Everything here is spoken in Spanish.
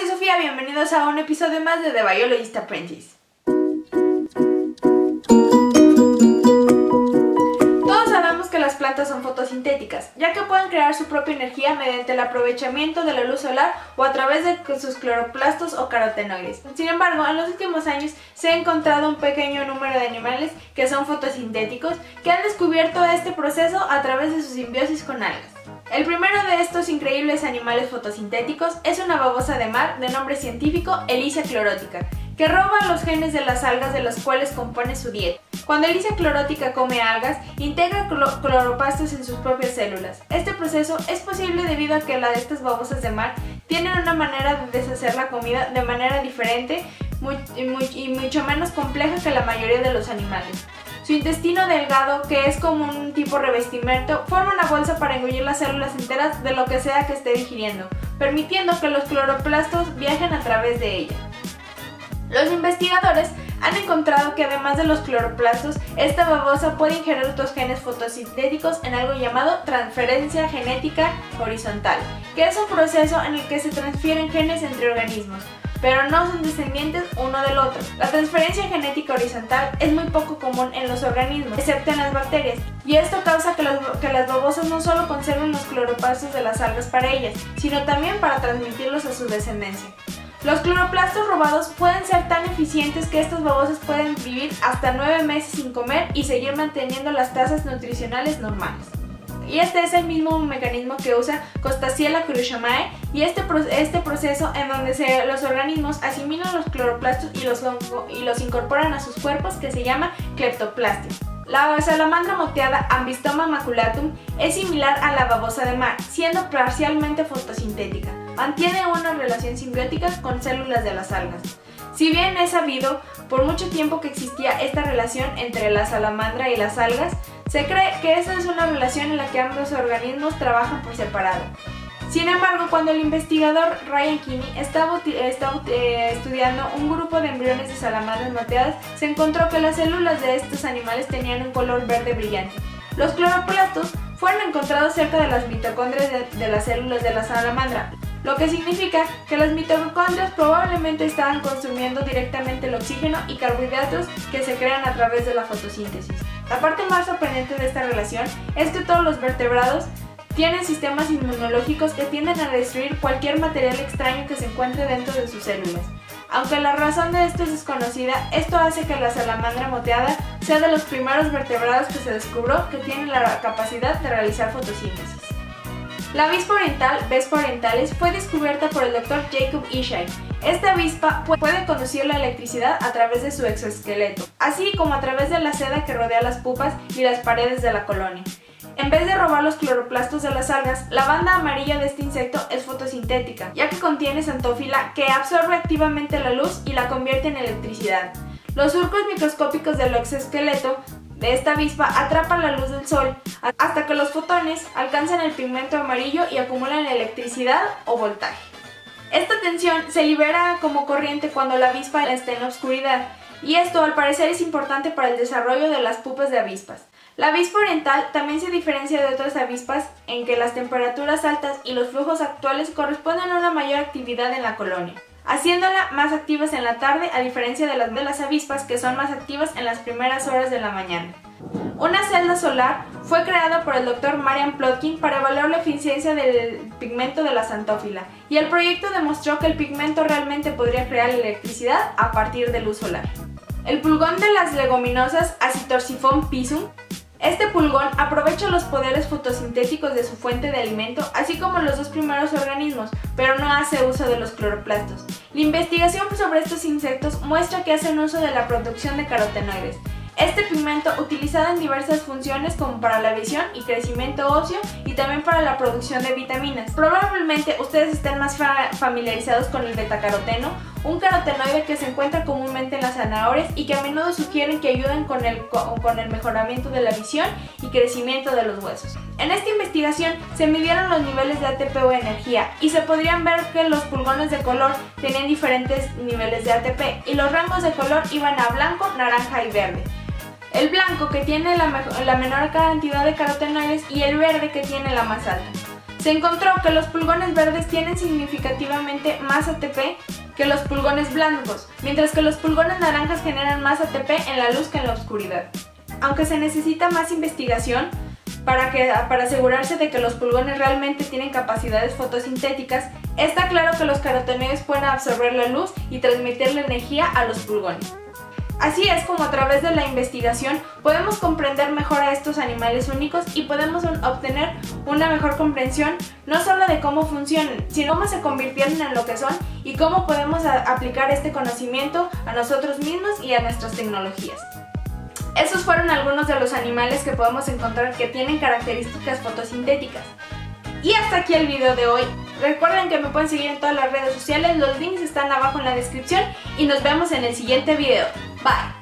soy Sofía, bienvenidos a un episodio más de The Biologist Apprentice. Todos sabemos que las plantas son fotosintéticas, ya que pueden crear su propia energía mediante el aprovechamiento de la luz solar o a través de sus cloroplastos o carotenoides. Sin embargo, en los últimos años se ha encontrado un pequeño número de animales que son fotosintéticos que han descubierto este proceso a través de su simbiosis con algas. El primero de estos increíbles animales fotosintéticos es una babosa de mar de nombre científico Elysia chlorotica, que roba los genes de las algas de las cuales compone su dieta. Cuando Elysia chlorotica come algas, integra cloroplastos en sus propias células. Este proceso es posible debido a que la de estas babosas de mar tienen una manera de deshacer la comida de manera diferente y mucho menos compleja que la mayoría de los animales. Su intestino delgado, que es como un tipo revestimiento, forma una bolsa para engullir las células enteras de lo que sea que esté digiriendo, permitiendo que los cloroplastos viajen a través de ella. Los investigadores han encontrado que además de los cloroplastos, esta babosa puede ingerir otros genes fotosintéticos en algo llamado transferencia genética horizontal, que es un proceso en el que se transfieren genes entre organismos, pero no son descendientes uno del otro. La transferencia genética horizontal es muy poco común en los organismos, excepto en las bacterias, y esto causa que las babosas no solo conserven los cloroplastos de las algas para ellas, sino también para transmitirlos a su descendencia. Los cloroplastos robados pueden ser tan eficientes que estas babosas pueden vivir hasta 9 meses sin comer y seguir manteniendo las tasas nutricionales normales. Y este es el mismo mecanismo que usa Costaciella cruikshankae y este proceso en donde los organismos asimilan los cloroplastos y los incorporan a sus cuerpos, que se llama cleptoplastia. La salamandra moteada Ambystoma maculatum es similar a la babosa de mar, siendo parcialmente fotosintética. Mantiene una relación simbiótica con células de las algas. Si bien es sabido por mucho tiempo que existía esta relación entre la salamandra y las algas, se cree que esta es una relación en la que ambos organismos trabajan por separado. Sin embargo, cuando el investigador Ryan Kinney estaba estudiando un grupo de embriones de salamandras moteadas, se encontró que las células de estos animales tenían un color verde brillante. Los cloroplastos fueron encontrados cerca de las mitocondrias de las células de la salamandra, lo que significa que las mitocondrias probablemente estaban consumiendo directamente el oxígeno y carbohidratos que se crean a través de la fotosíntesis. La parte más sorprendente de esta relación es que todos los vertebrados tienen sistemas inmunológicos que tienden a destruir cualquier material extraño que se encuentre dentro de sus células. Aunque la razón de esto es desconocida, esto hace que la salamandra moteada sea de los primeros vertebrados que se descubrió que tienen la capacidad de realizar fotosíntesis. La avispa oriental, Vespa orientalis, fue descubierta por el Dr. Jacob Ishai. Esta avispa puede conducir la electricidad a través de su exoesqueleto, así como a través de la seda que rodea las pupas y las paredes de la colonia. En vez de robar los cloroplastos de las algas, la banda amarilla de este insecto es fotosintética, ya que contiene xantófila que absorbe activamente la luz y la convierte en electricidad. Los surcos microscópicos del exoesqueleto de esta avispa atrapan la luz del sol hasta que los fotones alcanzan el pigmento amarillo y acumulan electricidad o voltaje. Esta tensión se libera como corriente cuando la avispa está en la oscuridad, y esto al parecer es importante para el desarrollo de las pupas de avispas. La avispa oriental también se diferencia de otras avispas en que las temperaturas altas y los flujos actuales corresponden a una mayor actividad en la colonia, haciéndola más activas en la tarde a diferencia de las avispas que son más activas en las primeras horas de la mañana. Una celda solar fue creada por el Dr. Marian Plotkin para evaluar la eficiencia del pigmento de la xantófila, y el proyecto demostró que el pigmento realmente podría crear electricidad a partir de luz solar. El pulgón de las leguminosas Acetorsifon pisum. Este pulgón aprovecha los poderes fotosintéticos de su fuente de alimento, así como los dos primeros organismos, pero no hace uso de los cloroplastos. La investigación sobre estos insectos muestra que hacen uso de la producción de carotenoides. Este pigmento utilizado en diversas funciones como para la visión y crecimiento óseo y también para la producción de vitaminas. Probablemente ustedes estén más familiarizados con el betacaroteno, un carotenoide que se encuentra comúnmente en las zanahorias y que a menudo sugieren que ayuden con el mejoramiento de la visión y crecimiento de los huesos. En esta investigación se midieron los niveles de ATP o energía y se podrían ver que los pulgones de color tenían diferentes niveles de ATP y los rangos de color iban a blanco, naranja y verde. El blanco que tiene la menor cantidad de carotenoides y el verde que tiene la más alta. Se encontró que los pulgones verdes tienen significativamente más ATP que los pulgones blancos, mientras que los pulgones naranjas generan más ATP en la luz que en la oscuridad. Aunque se necesita más investigación para asegurarse de que los pulgones realmente tienen capacidades fotosintéticas, está claro que los carotenoides pueden absorber la luz y transmitir la energía a los pulgones. Así es como a través de la investigación podemos comprender mejor a estos animales únicos y podemos obtener una mejor comprensión no solo de cómo funcionan, sino cómo se convirtieron en lo que son y cómo podemos aplicar este conocimiento a nosotros mismos y a nuestras tecnologías. Esos fueron algunos de los animales que podemos encontrar que tienen características fotosintéticas. Y hasta aquí el video de hoy. Recuerden que me pueden seguir en todas las redes sociales, los links están abajo en la descripción y nos vemos en el siguiente video. Bye.